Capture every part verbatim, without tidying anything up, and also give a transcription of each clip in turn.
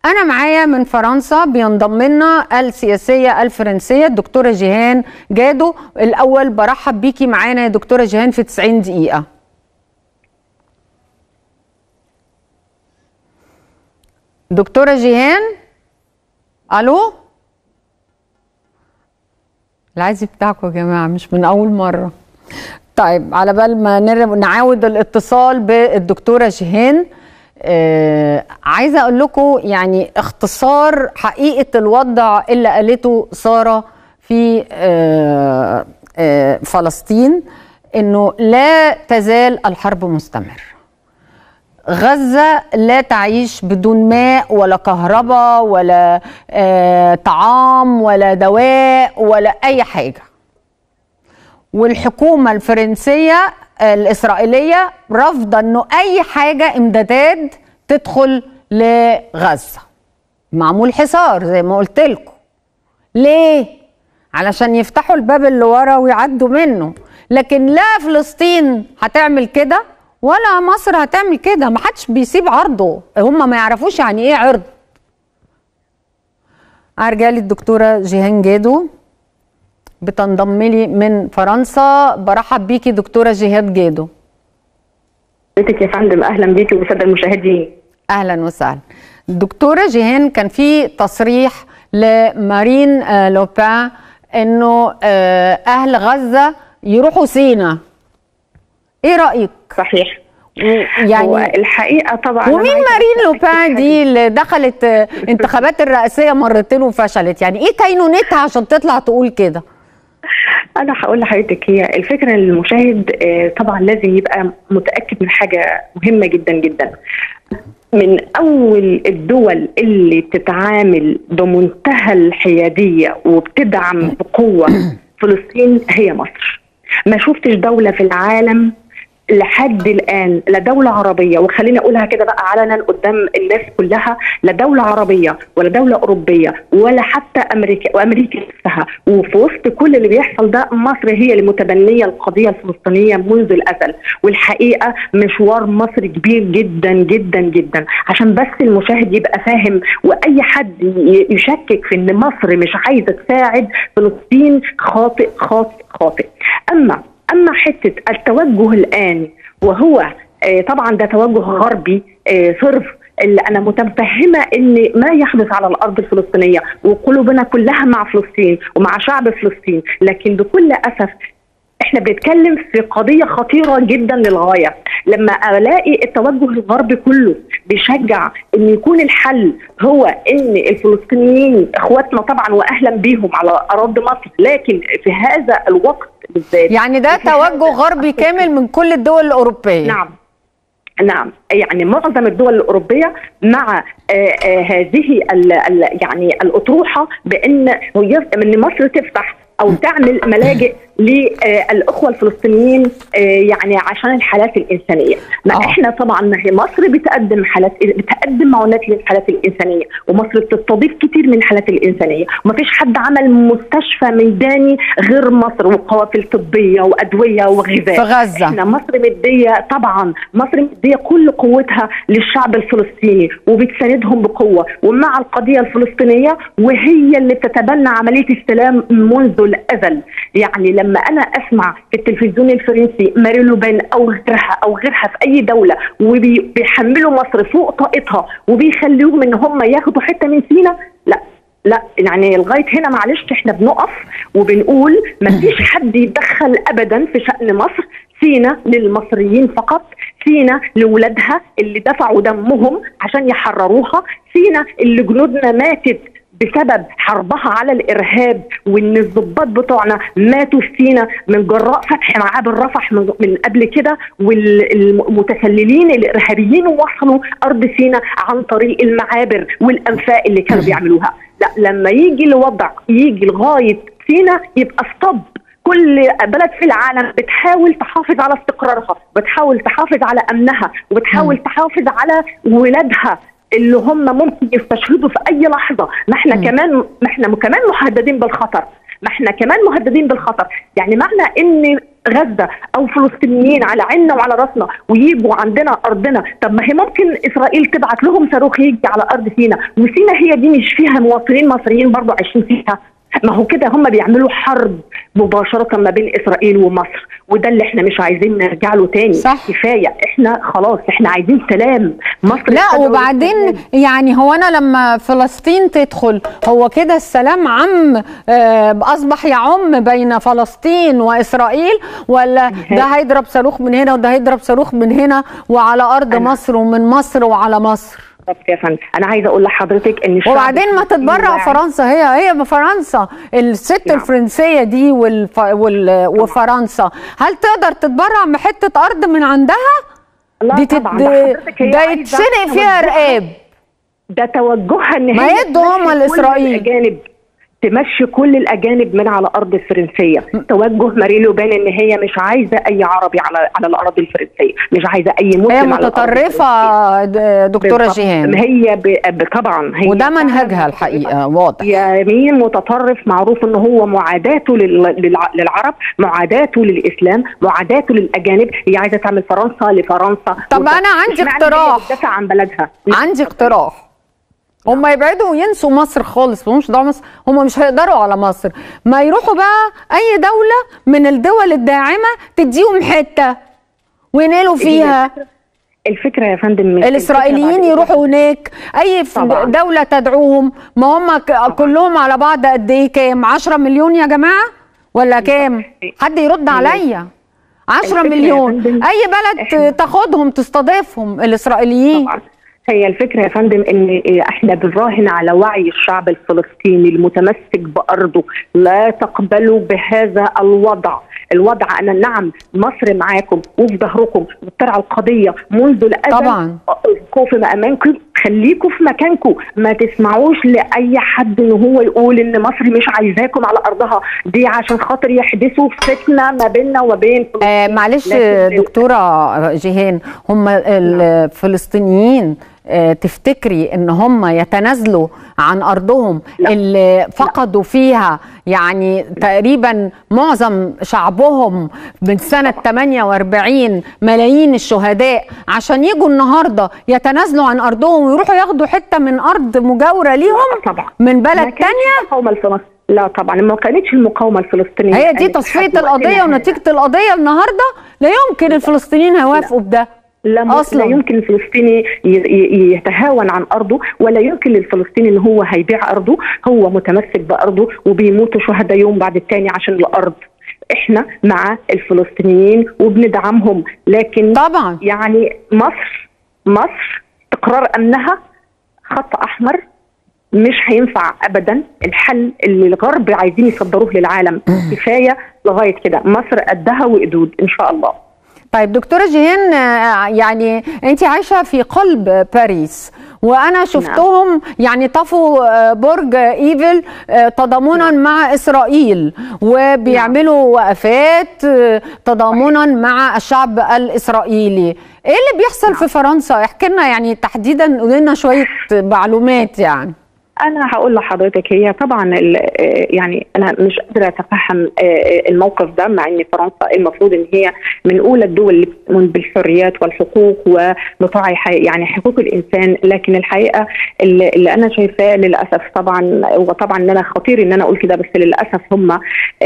أنا معايا من فرنسا بينضم لنا السياسية الفرنسية الدكتورة جيهان جادو. الأول برحب بيكي معانا يا دكتورة جيهان في تسعين دقيقة. دكتورة جيهان، ألو؟ العزي بتاعكم يا جماعة مش من أول مرة. طيب على بال ما نعاود الاتصال بالدكتورة جيهان، آه عايزه اقول لكم يعني اختصار حقيقه الوضع اللي قالته ساره في آه آه فلسطين، انه لا تزال الحرب مستمر. غزه لا تعيش بدون ماء ولا كهرباء ولا آه طعام ولا دواء ولا اي حاجه. والحكومه الفرنسيه الإسرائيلية رافضة أنه أي حاجة إمدادات تدخل لغزة. معمول حصار زي ما قلت لكم. ليه؟ علشان يفتحوا الباب اللي ورا ويعدوا منه. لكن لا فلسطين هتعمل كده ولا مصر هتعمل كده. ما حدش بيسيب عرضه. هم ما يعرفوش يعني إيه عرض. أرجع للدكتورة جيهان جادو بتنضم لي من فرنسا. برحب بيكي دكتورة جيهان جادو. بيتك يا فندم، اهلا بيكي وبالساده المشاهدين. اهلا وسهلا. دكتورة جيهان، كان في تصريح لمارين لوبان انه اهل غزة يروحوا سيناء. ايه رأيك؟ صحيح. يعني هو الحقيقه طبعا ومين مارين لوبان دي اللي دخلت انتخابات الرئاسيه مرتين وفشلت؟ يعني ايه كينونتها عشان تطلع تقول كده؟ أنا هقول لحضرتك، هي الفكرة إن المشاهد طبعا لازم يبقى متأكد من حاجة مهمة جدا جدا. من أول الدول اللي بتتعامل بمنتهى الحيادية وبتدعم بقوة فلسطين هي مصر. ما شفتش دولة في العالم لحد الآن، لا دولة عربية، وخليني أقولها كده بقى علنا قدام الناس كلها، لا دولة عربية ولا دولة أوروبية ولا حتى أمريكا وأمريكا نفسها، وفي وسط كل اللي بيحصل ده مصر هي اللي متبنية القضية الفلسطينية منذ الأزل. والحقيقة مشوار مصر كبير جدا جدا جدا، عشان بس المشاهد يبقى فاهم، وأي حد يشكك في إن مصر مش عايزة تساعد فلسطين خاطئ خاطئ خاطئ. أما أما حتة التوجه الآن، وهو آه طبعا ده توجه غربي آه صرف، اللي أنا متفهمة إن ما يحدث على الأرض الفلسطينية وقلوبنا كلها مع فلسطين ومع شعب فلسطين، لكن بكل أسف احنا بنتكلم في قضية خطيرة جدا للغاية. لما الاقي التوجه الغربي كله بيشجع ان يكون الحل هو ان الفلسطينيين اخواتنا طبعا واهلا بيهم على اراضي مصر، لكن في هذا الوقت بالذات يعني ده توجه غربي كامل من كل الدول الاوروبيه. نعم نعم، يعني معظم الدول الأوروبية مع آآ آآ هذه ال ال يعني الأطروحة بأن ان مصر تفتح أو تعمل ملاجئ للأخوة الفلسطينيين يعني عشان الحالات الإنسانية. ما أوه. احنا طبعا ما هي مصر بتقدم حالات بتقدم معونات للحالات الإنسانية، ومصر بتستضيف كتير من الحالات الإنسانية، وما فيش حد عمل مستشفى ميداني غير مصر، وقوافل طبية وأدوية وغذاء في غزة. احنا مصر مدية طبعا مصر مدية كل قوتها للشعب الفلسطيني وبتساندهم بقوة ومع القضية الفلسطينية، وهي اللي بتتبنى عملية السلام منذ الأزل. يعني لما أنا أسمع في التلفزيون الفرنسي مارين لوبان أو غيرها أو غيرها في أي دولة وبيحملوا مصر فوق طاقتها وبيخليهم إن هم ياخدوا حتة من سيناء، لا لا، يعني لغاية هنا معلش احنا بنقف وبنقول ما فيش حد يتدخل أبدا في شأن مصر. سيناء للمصريين فقط، سيناء لولادها اللي دفعوا دمهم عشان يحرروها، سيناء اللي جنودنا ماتت بسبب حربها على الارهاب، وان الضباط بتوعنا ماتوا في سيناء من جراء فتح معابر رفح من قبل كده، والمتسللين الارهابيين وصلوا ارض سيناء عن طريق المعابر والانفاق اللي كانوا بيعملوها. لا، لما يجي الوضع يجي لغايه سيناء يبقى ستوب. كل بلد في العالم بتحاول تحافظ على استقرارها، بتحاول تحافظ على امنها، وبتحاول تحافظ على ولادها اللي هم ممكن يستشهدوا في اي لحظه. ما احنا م. كمان ما احنا كمان محددين بالخطر. ما احنا كمان مهددين بالخطر. يعني معنى ان غزه او فلسطينيين على عيننا وعلى راسنا ويجوا عندنا ارضنا، طب ما هي ممكن اسرائيل تبعت لهم صاروخ يجي على ارض سيناء، وسيناء هي دي مش فيها مواطنين مصريين برضه عايشين فيها؟ ما هو كده هم بيعملوا حرب مباشرة ما بين إسرائيل ومصر، وده اللي احنا مش عايزين نرجع له تاني. صح. كفاية، احنا خلاص احنا عايزين سلام. مصر لا وبعدين يعني هو أنا لما فلسطين تدخل هو كده السلام عم آه أصبح يعم بين فلسطين وإسرائيل، ولا ده هيضرب صاروخ من هنا وده هيضرب صاروخ من هنا وعلى أرض أنا. مصر ومن مصر وعلى مصر؟ يا فندم انا عايزه اقول لحضرتك ان وبعدين ما تتبرع فرنسا، هي هي فرنسا الست نعم. الفرنسيه دي والف... وال... وفرنسا هل تقدر تتبرع بحته ارض من عندها؟ لا دي طبعا تت... ده يتشنق فيها رقاب. ده توجهها ان ما يدوا هم الاسرائيل تمشي كل الاجانب من على ارض الفرنسيه. توجه مارين لوبان ان هي مش عايزه اي عربي على على الاراضي الفرنسيه، مش عايزه اي مسلم. هي متطرفه دكتوره جيهان. هي ب... طبعا هي وده منهجها الحقيقه واضح. يمين متطرف معروف ان هو معاداته لل... للعرب، معاداته للاسلام، معاداته للاجانب. هي عايزه تعمل فرنسا لفرنسا. طب انا عندي اقتراح. بتدافع عن بلدها. عندي اقتراح. هم يبعدوا وينسوا مصر خالص، مش دعوه مصر، هم مش هيقدروا على مصر. ما يروحوا بقى اي دوله من الدول الداعمه تديهم حته وينالوا فيها. الفكره يا فندم الاسرائيليين يروحوا هناك، اي طبعا. دوله تدعوهم. ما هم كلهم على بعض قد ايه؟ كام؟ عشرة مليون يا جماعه ولا كام؟ حد يرد عليا. عشرة مليون، اي بلد تاخدهم تستضيفهم الاسرائيليين. طبعا. هي الفكرة يا فندم ان احنا بنراهن على وعي الشعب الفلسطيني المتمسك بأرضه. لا تقبلوا بهذا الوضع. الوضع انا نعم مصر معاكم وفي ظهركم وبترعى القضية منذ الأزل. طبعا ابقوا في اماكنكم، خليكم في مكانكم، ما تسمعوش لاي حد ان هو يقول ان مصر مش عايزاكم على ارضها. دي عشان خاطر يحدثوا فتنة ما بيننا وبين فلسطين. آه معلش دكتورة جيهان، هم الفلسطينيين آه تفتكري ان هم يتنازلوا عن ارضهم لا. اللي فقدوا لا. فيها يعني لا. تقريبا معظم شعبهم من سنة ثمانية وأربعين ملايين الشهداء، عشان يجوا النهارده يتنازلوا عن ارضهم ويروحوا ياخدوا حتة من ارض مجاورة ليهم طبعا. من بلد تانية؟ لا طبعا ما كانتش المقاومة الفلسطينية. هي دي تصفية القضية ونتيجة القضية النهارده. لا يمكن الفلسطينيين هيوافقوا بده. لا أصلاً. لا يمكن الفلسطيني يتهاون عن أرضه، ولا يمكن للفلسطيني إن هو هيبيع أرضه. هو متمسك بأرضه وبيموتوا شهداء يوم بعد التاني عشان الأرض. إحنا مع الفلسطينيين وبندعمهم، لكن طبعا يعني مصر مصر إقرار أمنها خط أحمر مش هينفع أبدا. الحل اللي الغرب عايزين يصدروه للعالم كفاية لغاية كده. مصر قدها وقدود إن شاء الله. طيب دكتورة جيهان، يعني انت عايشة في قلب باريس وانا شفتهم نعم. يعني طفوا برج ايفل تضامنا نعم. مع اسرائيل وبيعملوا نعم. وقفات تضامنا مع الشعب الاسرائيلي. ايه اللي بيحصل نعم. في فرنسا؟ احكي لنا يعني تحديدا، قولي لنا شوية معلومات. يعني أنا هقول لحضرتك هي طبعا يعني أنا مش قادرة أتفهم الموقف ده، مع إن فرنسا المفروض إن هي من أولى الدول اللي بتؤمن بالحريات والحقوق وبتراعي يعني حقوق الإنسان. لكن الحقيقة اللي أنا شايفاه للأسف طبعا، وطبعا إن أنا خطير إن أنا أقول كده، بس للأسف هم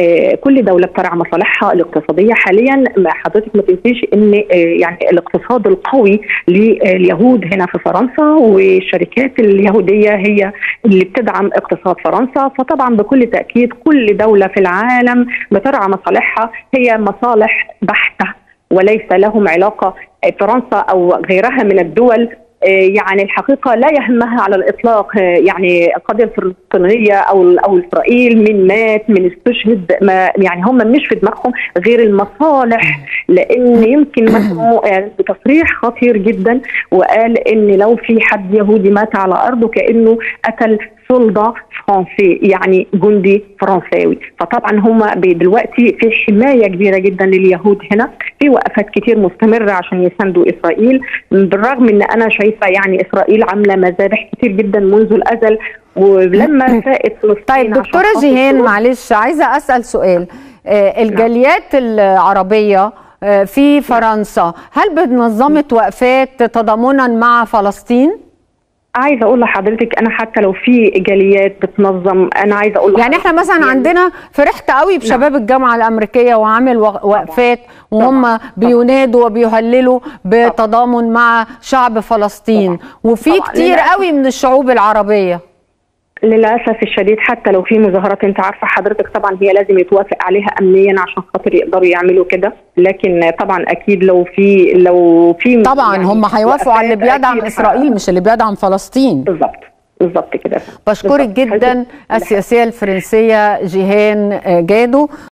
كل دولة بترعى مصالحها الاقتصادية حاليا. حضرتك ما تنسيش إن يعني الاقتصاد القوي لليهود هنا في فرنسا والشركات اليهودية هي اللي بتدعم اقتصاد فرنسا. فطبعا بكل تأكيد كل دولة في العالم بترعى مصالحها، هي مصالح بحتة وليس لهم علاقة فرنسا أو غيرها من الدول. يعني الحقيقة لا يهمها على الإطلاق يعني القضية الفلسطينية أو أو إسرائيل، من مات من استشهد، ما يعني هم مش في دماغهم غير المصالح. لأن يمكن مثلا بتصريح خطير جدا وقال إن لو في حد يهودي مات على أرضه كأنه قتل سولدا فرنسي، يعني جندي فرنساوي. فطبعا هم دلوقتي في حمايه كبيره جدا لليهود هنا، في وقفات كتير مستمره عشان يساندوا اسرائيل، بالرغم ان انا شايفه يعني اسرائيل عامله مذابح كتير جدا منذ الازل ولما فاقت فلسطين. طيب دكتوره جيهان، معلش عايزه اسال سؤال. آه الجاليات العربيه آه في فرنسا هل بنظمت وقفات تضامنا مع فلسطين؟ عايزه اقول لحضرتك انا حتى لو في جاليات بتنظم، انا عايزه اقول يعني احنا مثلا يعني عندنا فرحت قوي بشباب نعم. الجامعه الامريكيه وعامل وقفات وهم طبعا. بينادوا وبيهللوا بتضامن طبعا. مع شعب فلسطين طبعا. وفي طبعا. كتير للأسف. قوي من الشعوب العربيه. للاسف الشديد حتى لو في مظاهرات، انت عارفه حضرتك طبعا هي لازم يتوافق عليها امنيا عشان خاطر يقدروا يعملوا كده، لكن طبعا اكيد لو في لو في طبعا يعني هم هيوافقوا على اللي بيدعم اسرائيل مش اللي بيدعم فلسطين. بالظبط بالظبط كده. بشكرك جدا السياسيه الفرنسيه جيهان جادو.